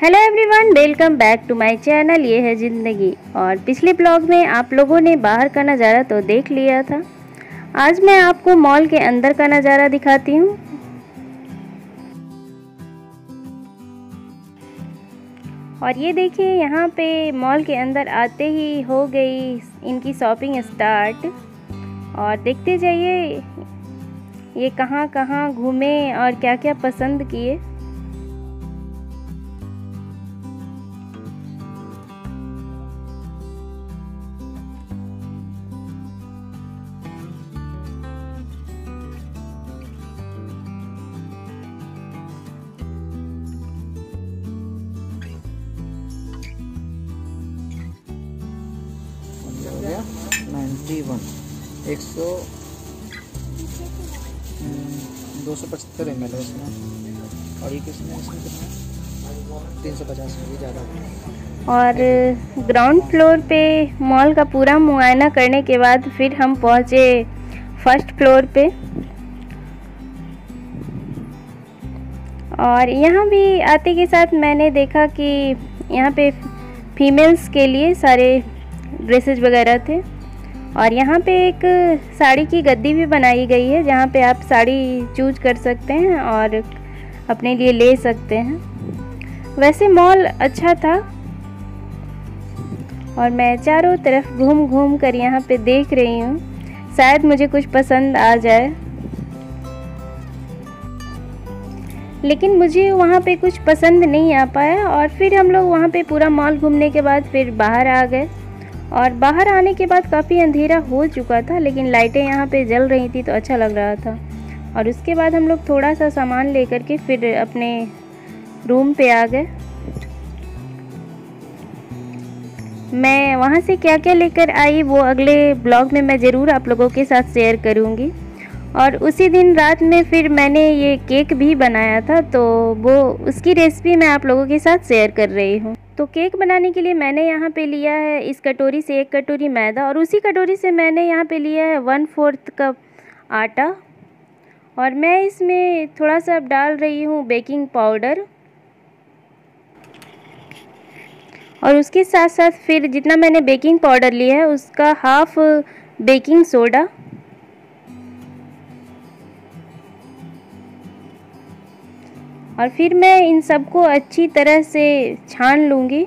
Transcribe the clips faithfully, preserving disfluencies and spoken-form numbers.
Hello everyone, welcome back to my channel. ये है ज़िंदगी। और पिछले ब्लॉग में आप लोगों ने बाहर का नज़ारा तो देख लिया था। आज मैं आपको मॉल के अंदर का नज़ारा दिखाती हूँ। और ये देखिए, यहाँ पे मॉल के अंदर आते ही हो गई इनकी शॉपिंग स्टार्ट। और देखते जाइए ये कहाँ कहाँ घूमे और क्या क्या पसंद किए। हो गया नाइन्टी वन एक सौ दो सौ पचहत्तर एम एल है इसमें। और ये किसमें इसमें कितना तीन सौ पचास में ज़्यादा। और ग्राउंड फ्लोर पे मॉल का पूरा मुआयना करने के बाद फिर हम पहुँचे फर्स्ट फ्लोर पे। और यहाँ भी आते के साथ मैंने देखा कि यहाँ पे फीमेल्स के लिए सारे ड्रेसेस वगैरह थे। और यहाँ पे एक साड़ी की गद्दी भी बनाई गई है जहाँ पे आप साड़ी चूज कर सकते हैं और अपने लिए ले सकते हैं। वैसे मॉल अच्छा था और मैं चारों तरफ घूम घूम कर यहाँ पे देख रही हूँ, शायद मुझे कुछ पसंद आ जाए। लेकिन मुझे वहाँ पे कुछ पसंद नहीं आ पाया। और फिर हम लोग वहाँ पे पूरा मॉल घूमने के बाद फिर बाहर आ गए। और बाहर आने के बाद काफ़ी अंधेरा हो चुका था, लेकिन लाइटें यहाँ पे जल रही थी तो अच्छा लग रहा था। और उसके बाद हम लोग थोड़ा सा सामान लेकर के फिर अपने रूम पे आ गए। मैं वहाँ से क्या क्या लेकर आई वो अगले ब्लॉग में मैं ज़रूर आप लोगों के साथ शेयर करूँगी। और उसी दिन रात में फिर मैंने ये केक भी बनाया था, तो वो उसकी रेसिपी मैं आप लोगों के साथ शेयर कर रही हूँ। तो केक बनाने के लिए मैंने यहाँ पे लिया है इस कटोरी से एक कटोरी मैदा, और उसी कटोरी से मैंने यहाँ पे लिया है वन फोर्थ कप आटा। और मैं इसमें थोड़ा सा डाल रही हूँ बेकिंग पाउडर, और उसके साथ साथ फिर जितना मैंने बेकिंग पाउडर लिया है उसका हाफ बेकिंग सोडा। और फिर मैं इन सबको अच्छी तरह से छान लूँगी।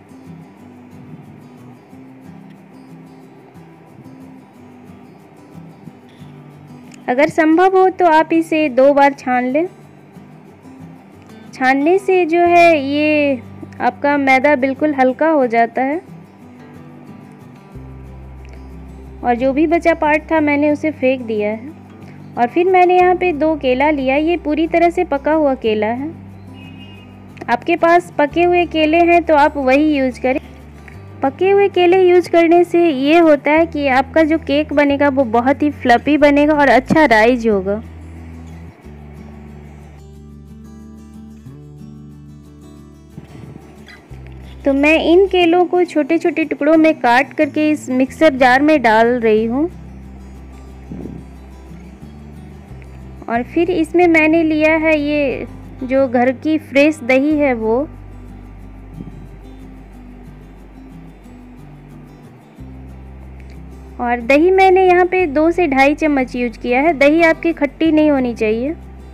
अगर संभव हो तो आप इसे दो बार छान लें। छानने से जो है ये आपका मैदा बिल्कुल हल्का हो जाता है। और जो भी बचा पार्ट था मैंने उसे फेंक दिया है। और फिर मैंने यहाँ पे दो केला लिया, ये पूरी तरह से पका हुआ केला है। आपके पास पके हुए केले हैं तो आप वही यूज करें। पके हुए केले यूज करने से ये होता है कि आपका जो केक बनेगा वो बहुत ही फ्लफी बनेगा और अच्छा राइज होगा। तो मैं इन केलों को छोटे छोटे टुकड़ों में काट करके इस मिक्सर जार में डाल रही हूँ। और फिर इसमें मैंने लिया है ये जो घर की फ्रेश दही है वो। और दही मैंने यहाँ पे दो से ढाई चम्मच यूज किया है। दही आपकी खट्टी नहीं होनी चाहिए।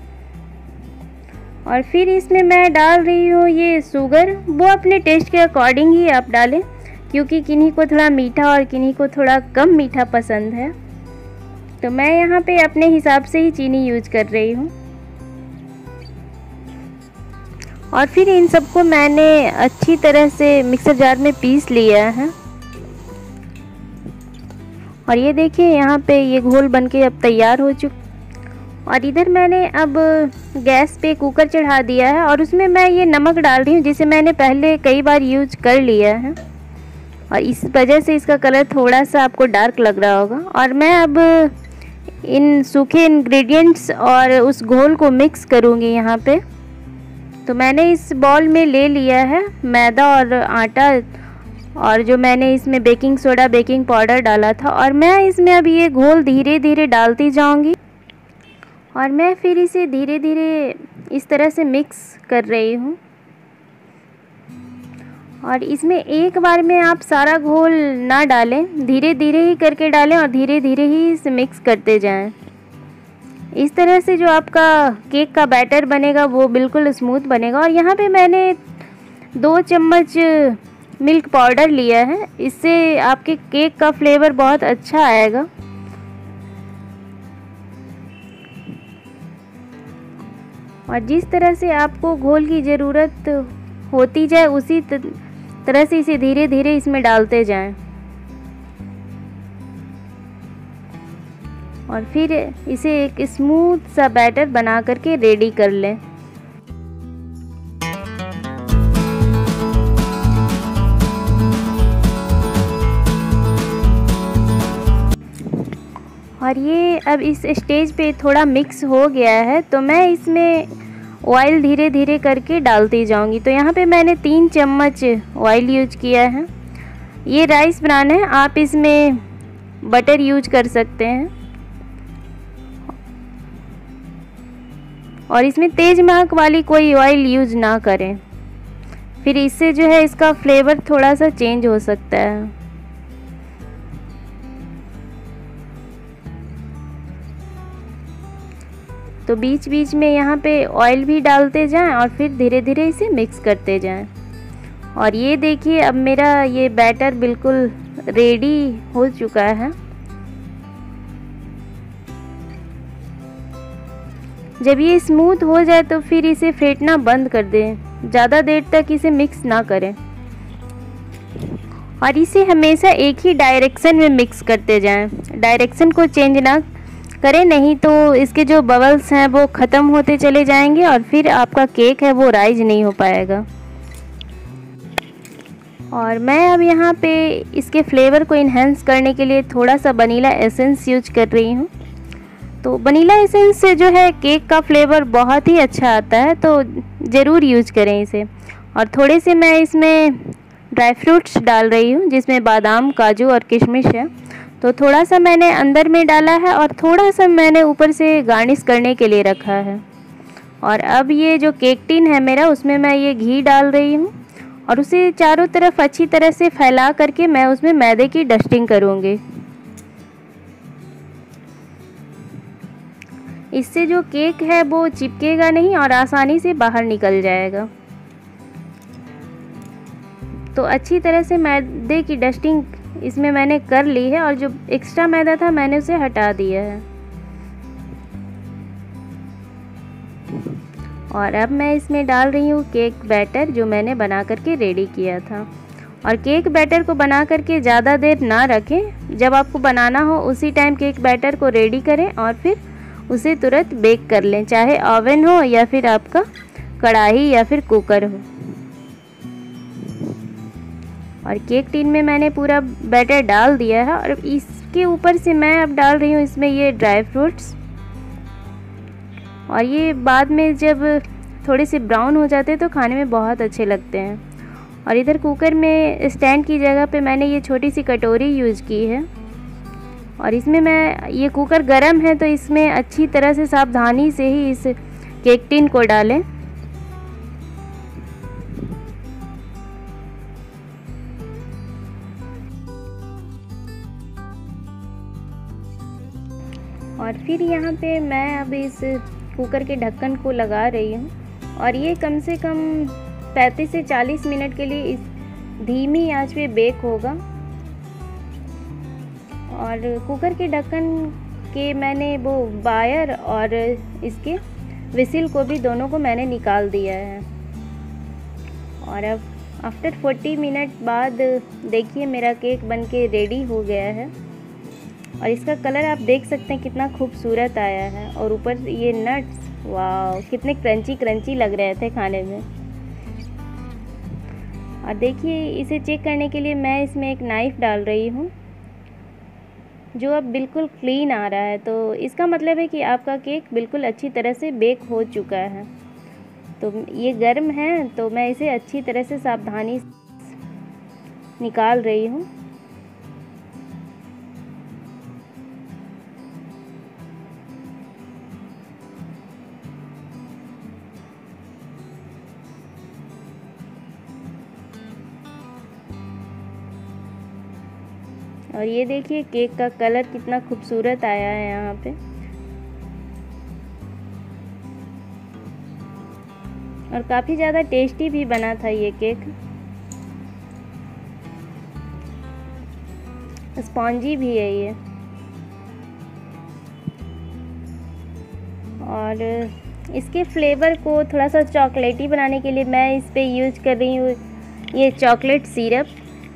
और फिर इसमें मैं डाल रही हूँ ये शुगर, वो अपने टेस्ट के अकॉर्डिंग ही आप डालें, क्योंकि किन्हीं को थोड़ा मीठा और किन्हीं को थोड़ा कम मीठा पसंद है। तो मैं यहाँ पे अपने हिसाब से ही चीनी यूज कर रही हूँ। और फिर इन सबको मैंने अच्छी तरह से मिक्सर जार में पीस लिया है। और ये देखिए यहाँ पे ये घोल बनके अब तैयार हो चुका। और इधर मैंने अब गैस पे कुकर चढ़ा दिया है और उसमें मैं ये नमक डाल रही हूँ, जिसे मैंने पहले कई बार यूज कर लिया है। और इस वजह से इसका कलर थोड़ा सा आपको डार्क लग रहा होगा। और मैं अब इन सूखे इंग्रेडिएंट्स और उस घोल को मिक्स करूँगी यहाँ पे। तो मैंने इस बॉल में ले लिया है मैदा और आटा, और जो मैंने इसमें बेकिंग सोडा बेकिंग पाउडर डाला था। और मैं इसमें अब ये घोल धीरे धीरे डालती जाऊँगी। और मैं फिर इसे धीरे धीरे इस तरह से मिक्स कर रही हूँ। और इसमें एक बार में आप सारा घोल ना डालें, धीरे धीरे ही करके डालें और धीरे धीरे ही इसे मिक्स करते जाएं। इस तरह से जो आपका केक का बैटर बनेगा वो बिल्कुल स्मूथ बनेगा। और यहाँ पे मैंने दो चम्मच मिल्क पाउडर लिया है, इससे आपके केक का फ्लेवर बहुत अच्छा आएगा। और जिस तरह से आपको घोल की ज़रूरत होती जाए उसी तरह से इसे धीरे धीरे इसमें डालते जाएं और फिर इसे एक स्मूथ सा बैटर बना करके रेडी कर लें। और ये अब इस स्टेज पे थोड़ा मिक्स हो गया है, तो मैं इसमें ऑयल धीरे धीरे करके डालती जाऊंगी। तो यहाँ पे मैंने तीन चम्मच ऑयल यूज किया है। ये राइस ब्रान है, आप इसमें बटर यूज कर सकते हैं। और इसमें तेज महक वाली कोई ऑयल यूज ना करें, फिर इससे जो है इसका फ्लेवर थोड़ा सा चेंज हो सकता है। तो बीच बीच में यहाँ पे ऑयल भी डालते जाएं और फिर धीरे धीरे इसे मिक्स करते जाएं। और ये देखिए अब मेरा ये बैटर बिल्कुल रेडी हो चुका है। जब ये स्मूथ हो जाए तो फिर इसे फेंटना बंद कर दें, ज़्यादा देर तक इसे मिक्स ना करें। और इसे हमेशा एक ही डायरेक्शन में मिक्स करते जाएं, डायरेक्शन को चेंज ना करें, नहीं तो इसके जो बबल्स हैं वो ख़त्म होते चले जाएंगे और फिर आपका केक है वो राइज नहीं हो पाएगा। और मैं अब यहाँ पे इसके फ्लेवर को इन्हेंस करने के लिए थोड़ा सा वनीला एसेंस यूज कर रही हूँ। तो वनीला एसेंस से जो है केक का फ्लेवर बहुत ही अच्छा आता है, तो ज़रूर यूज करें इसे। और थोड़े से मैं इसमें ड्राई फ्रूट्स डाल रही हूँ, जिसमें बादाम, काजू और किशमिश है। तो थोड़ा सा मैंने अंदर में डाला है और थोड़ा सा मैंने ऊपर से गार्निश करने के लिए रखा है। और अब ये जो केक टिन है मेरा, उसमें मैं ये घी डाल रही हूँ और उसे चारों तरफ अच्छी तरह से फैला करके मैं उसमें मैदे की डस्टिंग करूँगी। इससे जो केक है वो चिपकेगा नहीं और आसानी से बाहर निकल जाएगा। तो अच्छी तरह से मैदे की डस्टिंग इसमें मैंने कर ली है और जो एक्स्ट्रा मैदा था मैंने उसे हटा दिया है। और अब मैं इसमें डाल रही हूँ केक बैटर जो मैंने बना करके रेडी किया था। और केक बैटर को बना करके ज़्यादा देर ना रखें, जब आपको बनाना हो उसी टाइम केक बैटर को रेडी करें और फिर उसे तुरंत बेक कर लें, चाहे ओवन हो या फिर आपका कढ़ाई या फिर कुकर हो। और केक टिन में मैंने पूरा बैटर डाल दिया है और इसके ऊपर से मैं अब डाल रही हूँ इसमें ये ड्राई फ्रूट्स। और ये बाद में जब थोड़े से ब्राउन हो जाते हैं तो खाने में बहुत अच्छे लगते हैं। और इधर कुकर में स्टैंड की जगह पे मैंने ये छोटी सी कटोरी यूज़ की है और इसमें मैं, ये कुकर गरम है तो इसमें अच्छी तरह से सावधानी से ही इस केक टिन को डालें। और फिर यहाँ पे मैं अब इस कुकर के ढक्कन को लगा रही हूँ और ये कम से कम पैंतीस से चालीस मिनट के लिए इस धीमी आंच पे बेक होगा। और कुकर के ढक्कन के मैंने वो वायर और इसके विसिल को भी दोनों को मैंने निकाल दिया है। और अब आफ्टर चालीस मिनट बाद देखिए मेरा केक बनके रेडी हो गया है। और इसका कलर आप देख सकते हैं कितना खूबसूरत आया है। और ऊपर ये नट्स, वाह कितने क्रंची क्रंची लग रहे थे खाने में। और देखिए इसे चेक करने के लिए मैं इसमें एक नाइफ़ डाल रही हूँ जो अब बिल्कुल क्लीन आ रहा है, तो इसका मतलब है कि आपका केक बिल्कुल अच्छी तरह से बेक हो चुका है। तो ये गर्म है तो मैं इसे अच्छी तरह से सावधानी निकाल रही हूँ। और ये देखिए केक का कलर कितना खूबसूरत आया है यहाँ पे। और काफ़ी ज़्यादा टेस्टी भी बना था ये केक, स्पॉन्जी भी है ये। और इसके फ्लेवर को थोड़ा सा चॉकलेटी बनाने के लिए मैं इस पे यूज कर रही हूँ ये चॉकलेट सिरप,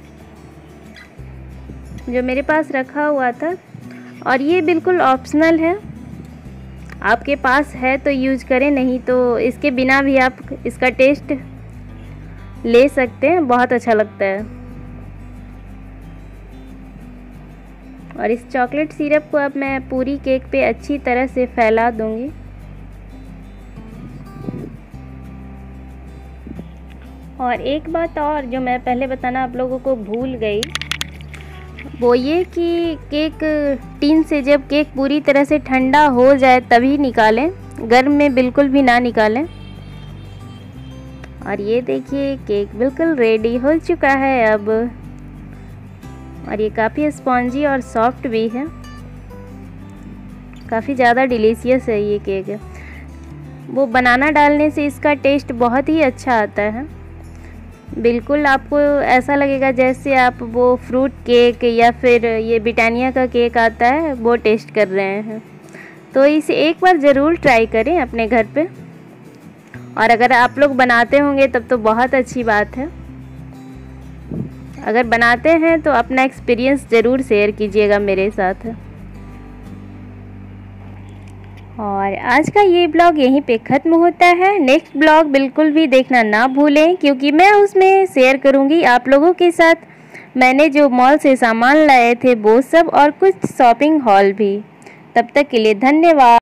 जो मेरे पास रखा हुआ था। और ये बिल्कुल ऑप्शनल है, आपके पास है तो यूज करें, नहीं तो इसके बिना भी आप इसका टेस्ट ले सकते हैं, बहुत अच्छा लगता है। और इस चॉकलेट सिरप को अब मैं पूरी केक पे अच्छी तरह से फैला दूंगी। और एक बात और जो मैं पहले बताना आप लोगों को भूल गई, वो ये कि केक टीन से जब केक पूरी तरह से ठंडा हो जाए तभी निकालें, गर्म में बिल्कुल भी ना निकालें। और ये देखिए केक बिल्कुल रेडी हो चुका है अब। और ये काफ़ी स्पॉन्जी और सॉफ्ट भी है, काफ़ी ज़्यादा डिलीशियस है ये केक। वो बनाना डालने से इसका टेस्ट बहुत ही अच्छा आता है, बिल्कुल आपको ऐसा लगेगा जैसे आप वो फ्रूट केक या फिर ये ब्रिटानिया का केक आता है वो टेस्ट कर रहे हैं। तो इसे एक बार ज़रूर ट्राई करें अपने घर पे। और अगर आप लोग बनाते होंगे तब तो बहुत अच्छी बात है, अगर बनाते हैं तो अपना एक्सपीरियंस ज़रूर शेयर कीजिएगा मेरे साथ। और आज का ये ब्लॉग यहीं पे ख़त्म होता है। नेक्स्ट ब्लॉग बिल्कुल भी देखना ना भूलें, क्योंकि मैं उसमें शेयर करूँगी आप लोगों के साथ मैंने जो मॉल से सामान लाए थे वो सब, और कुछ शॉपिंग हॉल भी। तब तक के लिए धन्यवाद।